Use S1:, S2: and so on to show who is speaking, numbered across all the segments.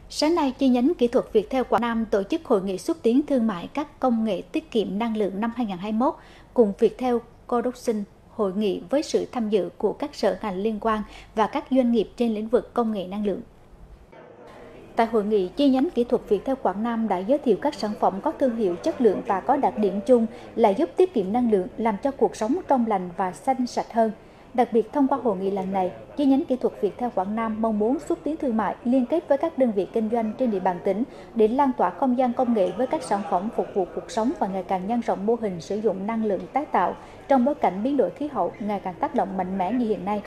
S1: Sáng nay, chi nhánh kỹ thuật Viettel Quảng Nam tổ chức hội nghị xúc tiến thương mại các công nghệ tiết kiệm năng lượng năm 2021 cùng Viettel Corporation. Hội nghị với sự tham dự của các sở ngành liên quan và các doanh nghiệp trên lĩnh vực công nghệ năng lượng. Tại hội nghị, chi nhánh kỹ thuật Viettel Quảng Nam đã giới thiệu các sản phẩm có thương hiệu chất lượng và có đặc điểm chung là giúp tiết kiệm năng lượng, làm cho cuộc sống trong lành và xanh sạch hơn. Đặc biệt, thông qua hội nghị lần này, chi nhánh kỹ thuật Viettel Quảng Nam mong muốn xúc tiến thương mại liên kết với các đơn vị kinh doanh trên địa bàn tỉnh để lan tỏa không gian công nghệ với các sản phẩm phục vụ cuộc sống và ngày càng nhân rộng mô hình sử dụng năng lượng tái tạo trong bối cảnh biến đổi khí hậu ngày càng tác động mạnh mẽ như hiện nay.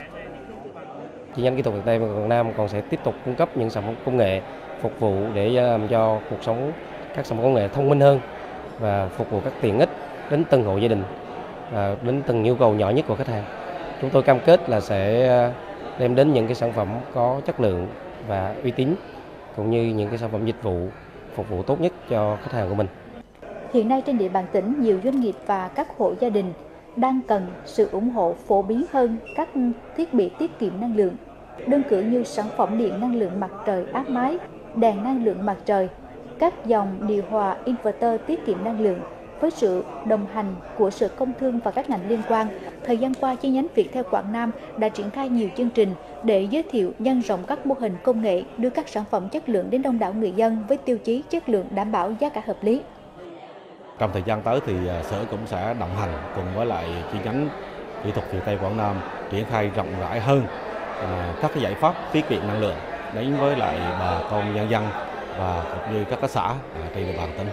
S2: Chi nhánh kỹ thuật Viettel Quảng Nam còn sẽ tiếp tục cung cấp những sản phẩm công nghệ phục vụ để làm cho cuộc sống các sản phẩm công nghệ thông minh hơn và phục vụ các tiện ích đến từng hộ gia đình, đến từng nhu cầu nhỏ nhất của khách hàng. Chúng tôi cam kết là sẽ đem đến những cái sản phẩm có chất lượng và uy tín cũng như những cái sản phẩm dịch vụ phục vụ tốt nhất cho khách hàng của mình.
S1: Hiện nay trên địa bàn tỉnh, nhiều doanh nghiệp và các hộ gia đình đang cần sự ủng hộ phổ biến hơn các thiết bị tiết kiệm năng lượng. Đơn cử như sản phẩm điện năng lượng mặt trời áp mái, đèn năng lượng mặt trời, các dòng điều hòa inverter tiết kiệm năng lượng. Với sự đồng hành của Sở Công Thương và các ngành liên quan, thời gian qua, chi nhánh Viettel Quảng Nam đã triển khai nhiều chương trình để giới thiệu nhân rộng các mô hình công nghệ, đưa các sản phẩm chất lượng đến đông đảo người dân với tiêu chí chất lượng đảm bảo, giá cả hợp lý.
S3: Trong thời gian tới thì Sở cũng sẽ đồng hành cùng với lại chi nhánh kỹ thuật Viettel Quảng Nam triển khai rộng rãi hơn các cái giải pháp tiết kiệm năng lượng đến với lại bà con nhân dân và cũng như các xã trên địa bàn tỉnh.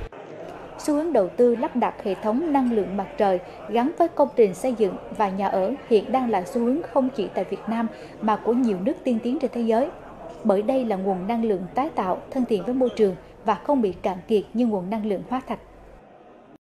S1: Xu hướng đầu tư lắp đặt hệ thống năng lượng mặt trời gắn với công trình xây dựng và nhà ở hiện đang là xu hướng không chỉ tại Việt Nam mà của nhiều nước tiên tiến trên thế giới. Bởi đây là nguồn năng lượng tái tạo, thân thiện với môi trường và không bị cạn kiệt như nguồn năng lượng hóa thạch.